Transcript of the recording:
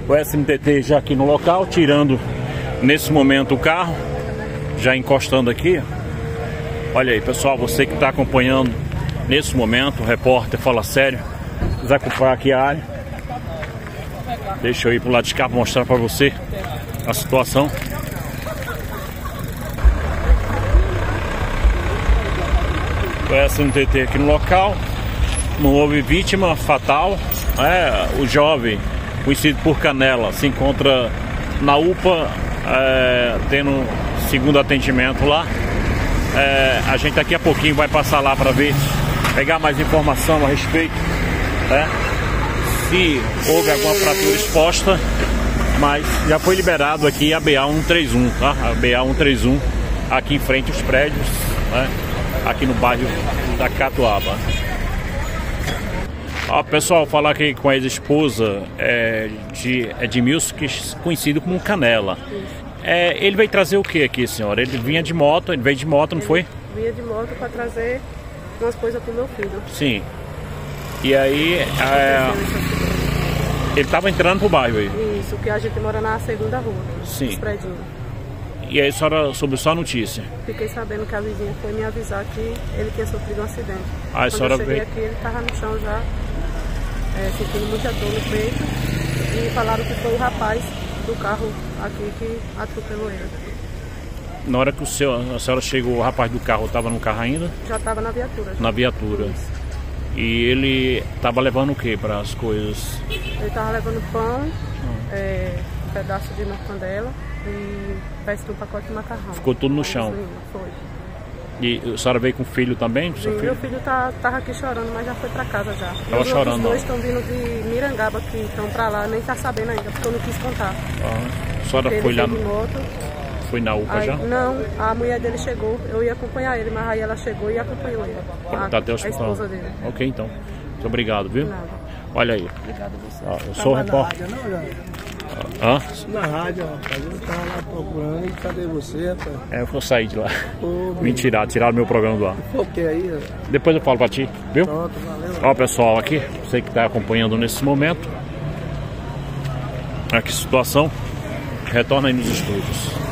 O SMTT já aqui no local, tirando nesse momento o carro, já encostando aqui. Olha aí, pessoal, você que está acompanhando nesse momento, o repórter Fala Sério, quiser acompanhar aqui a área, deixa eu ir pro lado de cá para mostrar para você a situação. O SMTT aqui no local, não houve vítima fatal. O jovem, conhecido por Canela, se encontra na UPA, tendo segundo atendimento lá. A gente daqui a pouquinho vai passar lá para ver, pegar mais informação a respeito, se houve alguma fratura exposta, mas já foi liberado aqui a BA-131, tá? A BA-131 aqui em frente aos prédios, aqui no bairro da Catuaba. Pessoal, falar aqui com a ex-esposa de Edmilson, conhecido como Canela. Ele veio trazer o que aqui, senhora? Ele vinha de moto, ele veio de moto, não foi? Vinha de moto para trazer umas coisas pro meu filho. Sim. E aí, ele estava entrando pro bairro aí? Isso, que a gente mora na segunda rua. Sim. Prédios. E aí a senhora soube só a notícia? Fiquei sabendo que a vizinha foi me avisar que ele tinha sofrido um acidente. A senhora eu cheguei veio... aqui, ele estava no chão já, sentindo muita dor no peito. E falaram que foi o rapaz do carro aqui que atropelou ele. Na hora que a senhora chegou, o rapaz do carro estava no carro ainda? Já estava na viatura. Na viatura. Isso. E ele estava levando o que para as coisas? Ele estava levando pão, um pedaço de mortandela e parece que um pacote de macarrão. Ficou tudo no chão? Foi. E a senhora veio com o filho também? Sim, meu filho tava aqui chorando, mas já foi para casa já. Tava chorando? Os dois estão vindo de Mirangaba, que estão para lá, nem tá sabendo ainda, porque eu não quis contar. A senhora foi lá no... Foi na UPA já? Não, a mulher dele chegou, eu ia acompanhar ele, mas aí ela chegou e acompanhou ele. Tá até o hospital. A esposa dele. Ok, então. Muito obrigado, viu? Nada. Olha aí. Obrigado a você. Eu sou o repórter. Na rádio, rapaz, eu tava lá procurando, e cadê você, rapaz? Eu vou sair de lá. Me tiraram meu programa do ar. O que aí? Depois eu falo pra ti, viu? Pronto, valeu. Ó, pessoal, aqui, você que tá acompanhando nesse momento. Olha que situação. Retorna aí nos estúdios.